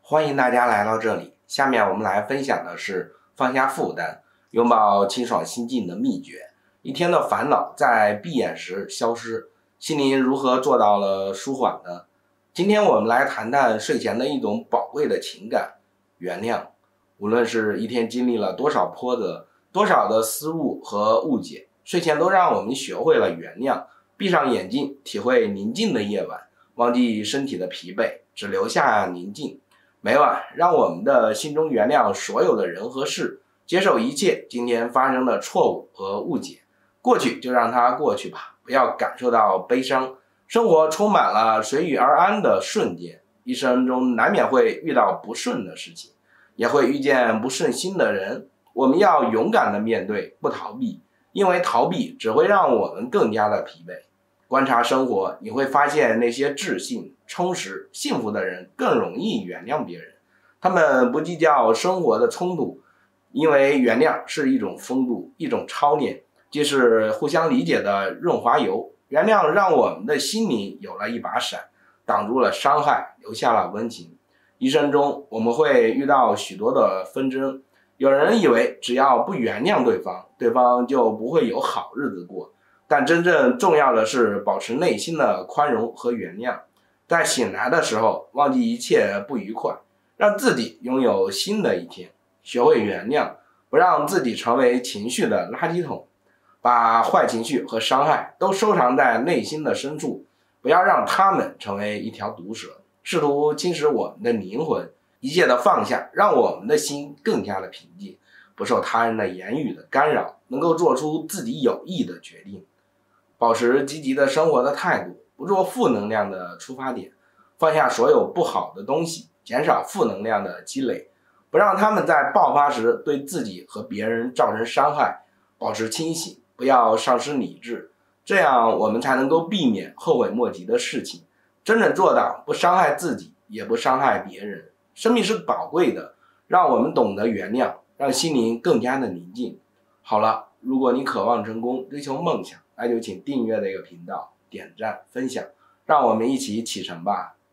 欢迎大家来到这里。下面我们来分享的是放下负担，拥抱清爽心境的秘诀。一天的烦恼在闭眼时消失，心灵如何做到了舒缓呢？今天我们来谈谈睡前的一种宝贵的情感——原谅。无论是一天经历了多少波折，多少的失误和误解，睡前都让我们学会了原谅。闭上眼睛，体会宁静的夜晚，忘记身体的疲惫，只留下宁静。每晚让我们的心中原谅所有的人和事，接受一切今天发生的错误和误解，过去就让它过去吧，不要感受到悲伤。生活充满了随遇而安的瞬间，一生中难免会遇到不顺的事情，也会遇见不顺心的人。我们要勇敢的面对，不逃避，因为逃避只会让我们更加的疲惫。观察生活，你会发现那些自信、充实、幸福的人更容易原谅别人。他们不计较生活的冲突，因为原谅是一种风度，一种操练，既是互相理解的润滑油。原谅让我们的心灵有了一把伞，挡住了伤害，留下了温情。一生中我们会遇到许多的纷争，有人以为只要不原谅对方，对方就不会有好日子过。但真正重要的是保持内心的宽容和原谅，在醒来的时候忘记一切不愉快，让自己拥有新的一天。学会原谅，不让自己成为情绪的垃圾桶，把坏情绪和伤害都收藏在内心的深处，不要让它们成为一条毒蛇，试图侵蚀我们的灵魂。一切的放下，让我们的心更加的平静，不受他人的言语的干扰，能够做出自己有益的决定。保持积极的生活的态度，不做负能量的出发点，放下所有不好的东西，减少负能量的积累，不让他们在爆发时对自己和别人造成伤害。保持清醒，不要丧失理智，这样我们才能够避免后悔莫及的事情，真正做到不伤害自己，也不伤害别人。生命是宝贵的，让我们懂得原谅，让心灵更加的宁静。好了，如果你渴望成功，追求梦想，那就请订阅这个频道，点赞分享，让我们一起启程吧。